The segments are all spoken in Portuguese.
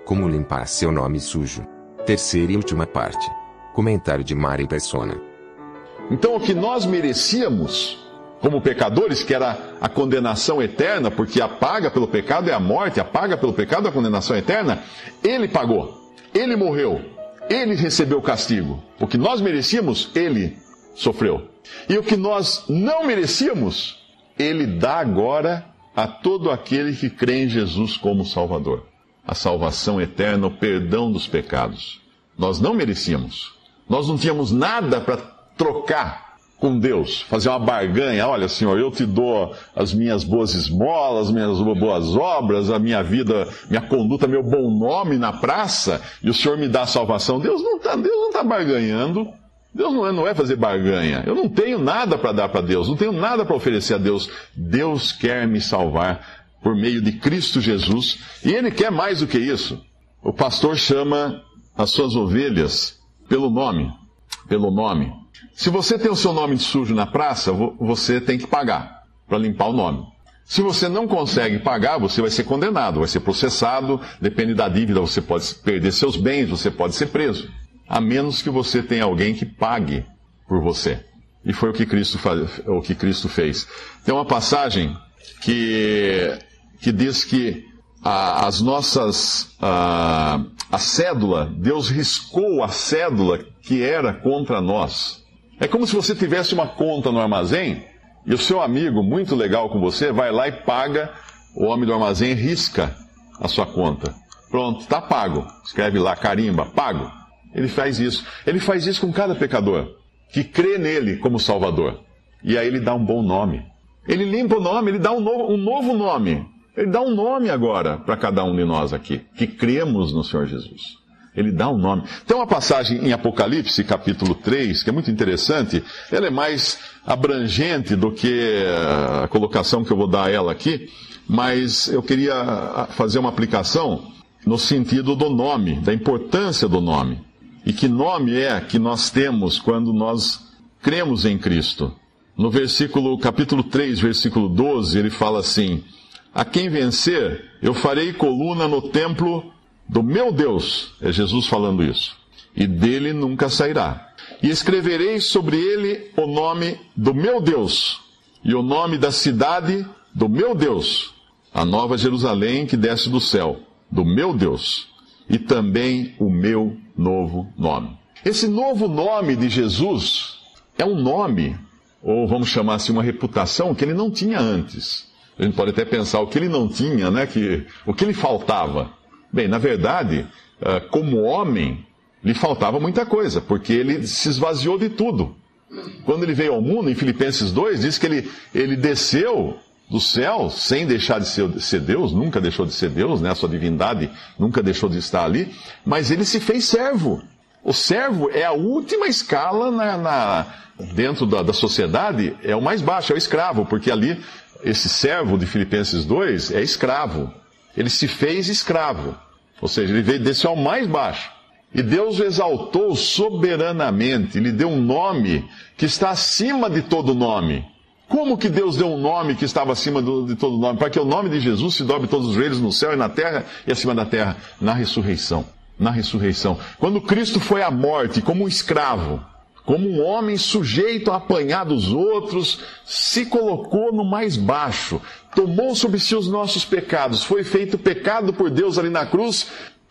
Como limpar seu nome sujo. Terceira e última parte. Comentário de Mari Persona. Então o que nós merecíamos como pecadores, que era a condenação eterna, porque a paga pelo pecado é a morte, a paga pelo pecado é a condenação eterna, ele pagou, ele morreu, ele recebeu o castigo. O que nós merecíamos, ele sofreu. E o que nós não merecíamos, ele dá agora a todo aquele que crê em Jesus como Salvador. A salvação eterna, o perdão dos pecados. Nós não merecíamos. Nós não tínhamos nada para trocar com Deus, fazer uma barganha. Olha, Senhor, eu te dou as minhas boas esmolas, minhas boas obras, a minha vida, minha conduta, meu bom nome na praça, e o Senhor me dá a salvação. Deus não está barganhando. Deus não vai fazer barganha. Eu não tenho nada para dar para Deus, não tenho nada para oferecer a Deus. Deus quer me salvar por meio de Cristo Jesus, e Ele quer mais do que isso. O pastor chama as suas ovelhas pelo nome. Pelo nome. Se você tem o seu nome sujo na praça, você tem que pagar para limpar o nome. Se você não consegue pagar, você vai ser condenado, vai ser processado, depende da dívida, você pode perder seus bens, você pode ser preso. A menos que você tenha alguém que pague por você. E foi o que Cristo fez. Tem uma passagem que diz que a cédula, Deus riscou a cédula que era contra nós. É como se você tivesse uma conta no armazém e o seu amigo, muito legal com você, vai lá e paga, o homem do armazém risca a sua conta. Pronto, está pago. Escreve lá, carimba, pago. Ele faz isso. Ele faz isso com cada pecador que crê nele como Salvador. E aí ele dá um bom nome. Ele limpa o nome, ele dá um novo nome. Ele dá um nome agora para cada um de nós aqui, que cremos no Senhor Jesus. Ele dá um nome. Tem uma passagem em Apocalipse, capítulo 3, que é muito interessante. Ela é mais abrangente do que a colocação que eu vou dar a ela aqui, mas eu queria fazer uma aplicação no sentido do nome, da importância do nome. E que nome é que nós temos quando nós cremos em Cristo? No capítulo 3, versículo 12, ele fala assim: a quem vencer, eu farei coluna no templo do meu Deus. É Jesus falando isso. E dele nunca sairá. E escreverei sobre ele o nome do meu Deus, e o nome da cidade do meu Deus, a nova Jerusalém que desce do céu, do meu Deus, e também o meu novo nome. Esse novo nome de Jesus é um nome, ou vamos chamar assim, uma reputação que ele não tinha antes. A gente pode até pensar o que ele não tinha, né? O que lhe faltava. Bem, na verdade, como homem, lhe faltava muita coisa, porque ele se esvaziou de tudo. Quando ele veio ao mundo, em Filipenses 2, diz que ele desceu do céu sem deixar de ser Deus, nunca deixou de ser Deus, né? A sua divindade nunca deixou de estar ali, mas ele se fez servo. O servo é a última escala dentro da sociedade, é o mais baixo, é o escravo, porque ali, esse servo de Filipenses 2 é escravo. Ele se fez escravo, ou seja, ele desceu ao mais baixo. E Deus o exaltou soberanamente, lhe deu um nome que está acima de todo nome. Como que Deus deu um nome que estava acima de todo nome? Para que o nome de Jesus se dobre todos os joelhos no céu e na terra e acima da terra. Na ressurreição. Na ressurreição. Quando Cristo foi à morte como um escravo, como um homem sujeito a apanhar dos outros, se colocou no mais baixo, tomou sobre si os nossos pecados, foi feito pecado por Deus ali na cruz,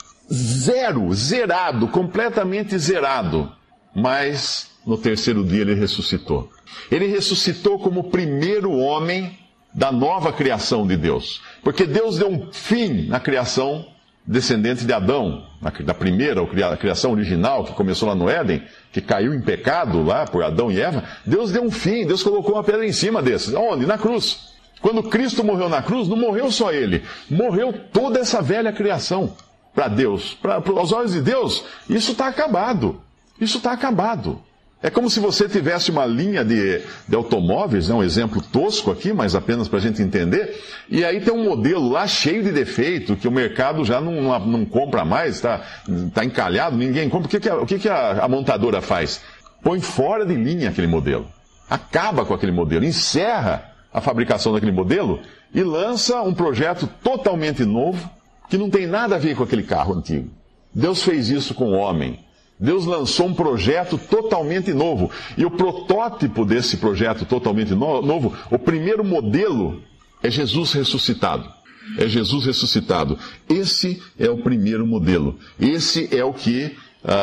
zerado, completamente zerado. Mas no terceiro dia ele ressuscitou. Ele ressuscitou como o primeiro homem da nova criação de Deus. Porque Deus deu um fim na criação descendente de Adão, da primeira a criação original, que começou lá no Éden, que caiu em pecado lá por Adão e Eva. Deus deu um fim, Deus colocou uma pedra em cima desses. Onde? Na cruz. Quando Cristo morreu na cruz, não morreu só ele, morreu toda essa velha criação. Para Deus, aos olhos de Deus, isso está acabado. Isso está acabado. É como se você tivesse uma linha de automóveis, um exemplo tosco aqui, mas apenas para a gente entender, e aí tem um modelo lá cheio de defeito, que o mercado já não compra mais, está encalhado, ninguém compra. O que a montadora faz? Põe fora de linha aquele modelo, acaba com aquele modelo, encerra a fabricação daquele modelo e lança um projeto totalmente novo, que não tem nada a ver com aquele carro antigo. Deus fez isso com o homem. Deus lançou um projeto totalmente novo. E o protótipo desse projeto totalmente novo, o primeiro modelo, é Jesus ressuscitado. É Jesus ressuscitado. Esse é o primeiro modelo. Esse é o que,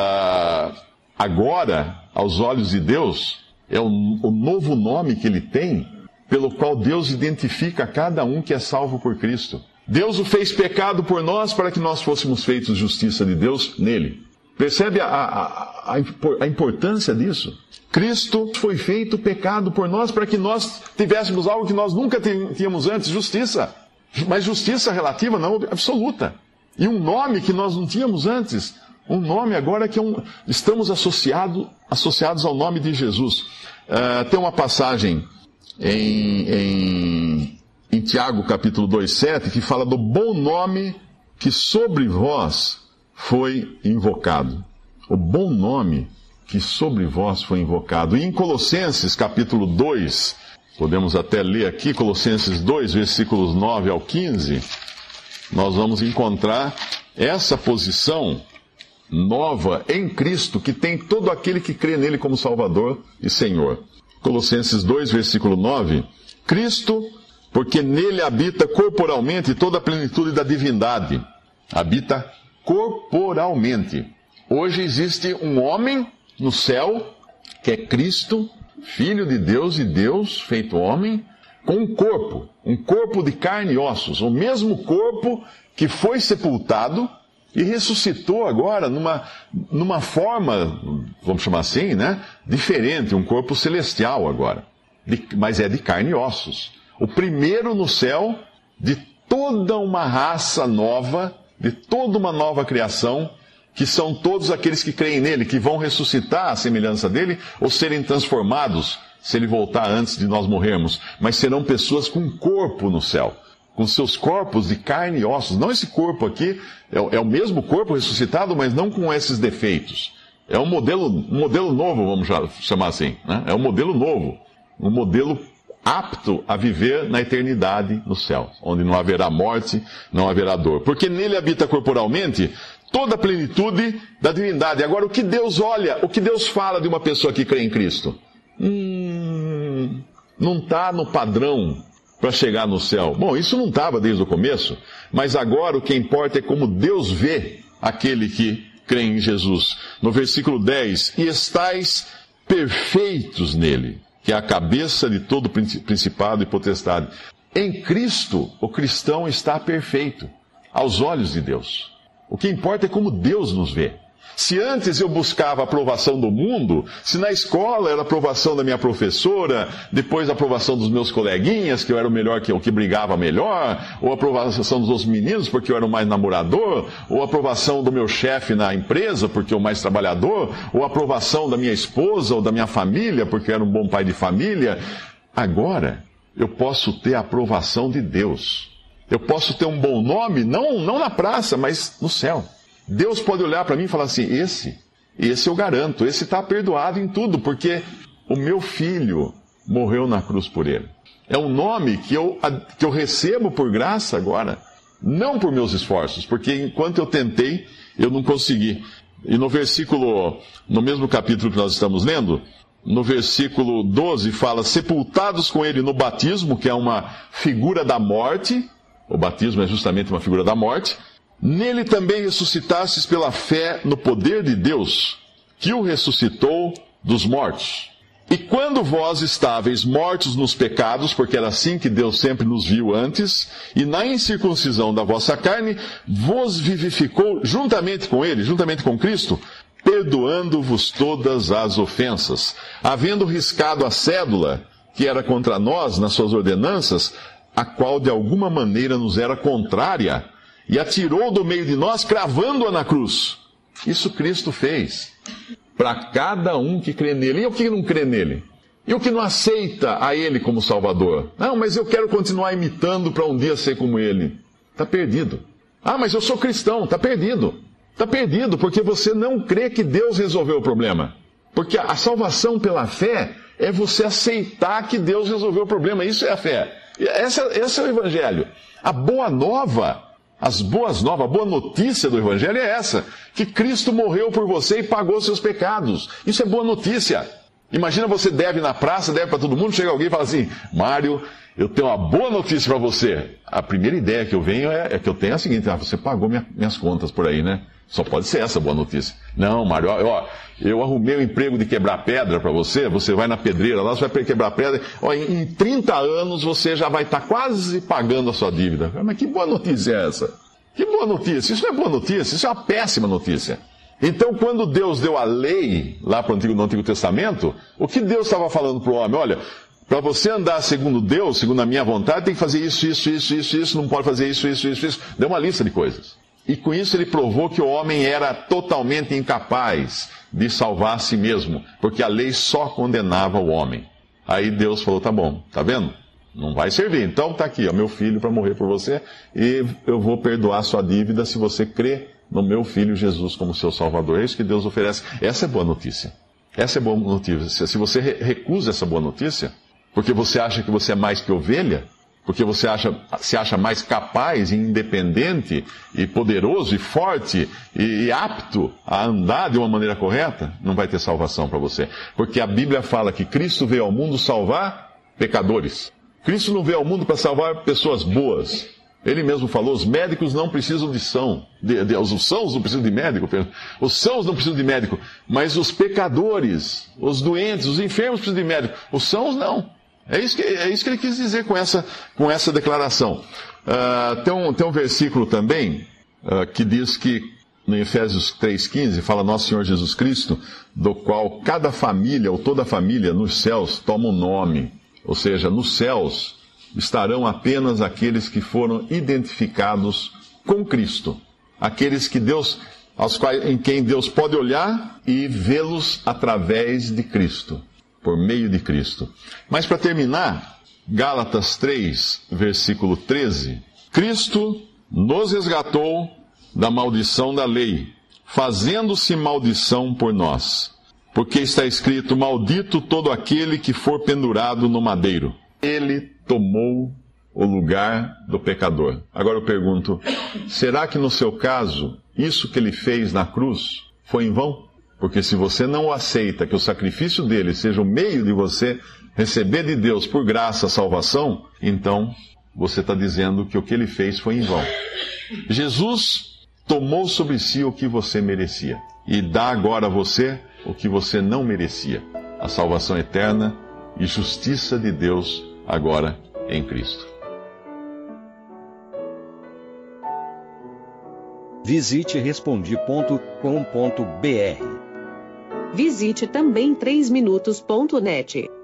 agora, aos olhos de Deus, é o novo nome que ele tem, pelo qual Deus identifica cada um que é salvo por Cristo. Deus o fez pecado por nós para que nós fôssemos feitos justiça de Deus nele. Percebe a importância disso? Cristo foi feito pecado por nós para que nós tivéssemos algo que nós nunca tínhamos antes, justiça. Mas justiça relativa, não absoluta. E um nome que nós não tínhamos antes. Um nome agora que estamos associados ao nome de Jesus. Tem uma passagem em Tiago capítulo 2,7, que fala do bom nome que sobre vós foi invocado. O bom nome que sobre vós foi invocado. E em Colossenses capítulo 2, podemos até ler aqui, Colossenses 2, versículos 9 ao 15, nós vamos encontrar essa posição nova em Cristo, que tem todo aquele que crê nele como Salvador e Senhor. Colossenses 2, versículo 9, Cristo, porque nele habita corporalmente toda a plenitude da divindade. Habita corporalmente. Hoje existe um homem no céu, que é Cristo, Filho de Deus e Deus feito homem, com um corpo de carne e ossos, o mesmo corpo que foi sepultado e ressuscitou agora numa forma, vamos chamar assim, né? Diferente, um corpo celestial agora, mas é de carne e ossos. O primeiro no céu de toda uma raça nova, de toda uma nova criação, que são todos aqueles que creem nele, que vão ressuscitar à semelhança dele, ou serem transformados, se ele voltar antes de nós morrermos. Mas serão pessoas com corpo no céu, com seus corpos de carne e ossos. Não esse corpo aqui, é o mesmo corpo ressuscitado, mas não com esses defeitos. É um modelo novo, vamos chamar assim, né? É um modelo novo, um modelo apto a viver na eternidade no céu, onde não haverá morte, não haverá dor. Porque nele habita corporalmente toda a plenitude da divindade. Agora, o que Deus olha, o que Deus fala de uma pessoa que crê em Cristo? Não está no padrão para chegar no céu. Bom, isso não estava desde o começo, mas agora o que importa é como Deus vê aquele que crê em Jesus. No versículo 10, e estais perfeitos nele, que é a cabeça de todo principado e potestade. Em Cristo, o cristão está perfeito, aos olhos de Deus. O que importa é como Deus nos vê. Se antes eu buscava a aprovação do mundo, se na escola era a aprovação da minha professora, depois a aprovação dos meus coleguinhas, que eu era o melhor, que brigava melhor, ou a aprovação dos outros meninos, porque eu era o mais namorador, ou a aprovação do meu chefe na empresa, porque eu o mais trabalhador, ou a aprovação da minha esposa ou da minha família, porque eu era um bom pai de família, agora eu posso ter a aprovação de Deus. Eu posso ter um bom nome, não na praça, mas no céu. Deus pode olhar para mim e falar assim, esse eu garanto, esse está perdoado em tudo, porque o meu filho morreu na cruz por ele. É um nome que eu recebo por graça agora, não por meus esforços, porque enquanto eu tentei, eu não consegui. E no mesmo capítulo que nós estamos lendo, no versículo 12 fala, sepultados com ele no batismo, que é uma figura da morte. O batismo é justamente uma figura da morte. Nele também ressuscitastes pela fé no poder de Deus, que o ressuscitou dos mortos. E quando vós estáveis mortos nos pecados, porque era assim que Deus sempre nos viu antes, e na incircuncisão da vossa carne, vos vivificou juntamente com ele, juntamente com Cristo, perdoando-vos todas as ofensas, havendo riscado a cédula que era contra nós nas suas ordenanças, a qual de alguma maneira nos era contrária, e atirou do meio de nós, cravando-a na cruz. Isso Cristo fez para cada um que crê nele. E o que não crê nele? E o que não aceita a ele como Salvador? Não, mas eu quero continuar imitando para um dia ser como ele. Está perdido. Ah, mas eu sou cristão. Está perdido. Está perdido porque você não crê que Deus resolveu o problema. Porque a salvação pela fé é você aceitar que Deus resolveu o problema. Isso é a fé. Esse é o Evangelho. A boa nova As boas novas, a boa notícia do Evangelho é essa, que Cristo morreu por você e pagou seus pecados. Isso é boa notícia. Imagina você deve na praça, deve para todo mundo, chega alguém e fala assim, Mário, eu tenho uma boa notícia para você. A primeira ideia que eu venho que eu tenho é a seguinte, você pagou minhas contas por aí, né? Só pode ser essa boa notícia. Não, Mário, eu arrumei um emprego de quebrar pedra para você vai na pedreira lá, você vai quebrar pedra, em 30 anos você já vai estar quase pagando a sua dívida. Mas que boa notícia é essa? Que boa notícia? Isso não é boa notícia, isso é uma péssima notícia. Então, quando Deus deu a lei lá no Antigo Testamento, o que Deus estava falando para o homem? Olha, para você andar segundo Deus, segundo a minha vontade, tem que fazer isso, não pode fazer isso. Deu uma lista de coisas. E com isso ele provou que o homem era totalmente incapaz de salvar a si mesmo, porque a lei só condenava o homem. Aí Deus falou, tá bom, tá vendo? Não vai servir. Então tá aqui, meu filho para morrer por você, e eu vou perdoar sua dívida se você crê no meu filho Jesus como seu salvador. É isso que Deus oferece. Essa é boa notícia. Essa é boa notícia. Se você recusa essa boa notícia, porque você acha que você é mais que ovelha, porque você se acha mais capaz e independente e poderoso e forte e apto a andar de uma maneira correta, não vai ter salvação para você. Porque a Bíblia fala que Cristo veio ao mundo salvar pecadores. Cristo não veio ao mundo para salvar pessoas boas. Ele mesmo falou, os médicos não precisam os sãos não precisam de médico, os sãos não precisam de médico, mas os pecadores, os doentes, os enfermos precisam de médico, os sãos não. É isso que ele quis dizer com essa declaração. Tem um versículo também que diz que, no Efésios 3,15, fala Nosso Senhor Jesus Cristo, do qual cada família, ou toda família, nos céus toma um nome. Ou seja, nos céus estarão apenas aqueles que foram identificados com Cristo. Aqueles que em quem Deus pode olhar e vê-los através de Cristo. Por meio de Cristo. Mas para terminar, Gálatas 3, versículo 13. Cristo nos resgatou da maldição da lei, fazendo-se maldição por nós. Porque está escrito, maldito todo aquele que for pendurado no madeiro. Ele tomou o lugar do pecador. Agora eu pergunto, será que no seu caso, isso que ele fez na cruz foi em vão? Porque se você não aceita que o sacrifício dele seja o meio de você receber de Deus por graça a salvação, então você está dizendo que o que ele fez foi em vão. Jesus tomou sobre si o que você merecia e dá agora a você o que você não merecia. A salvação eterna e justiça de Deus agora em Cristo. Visite Respondi.com.br. Visite também 3minutos.net.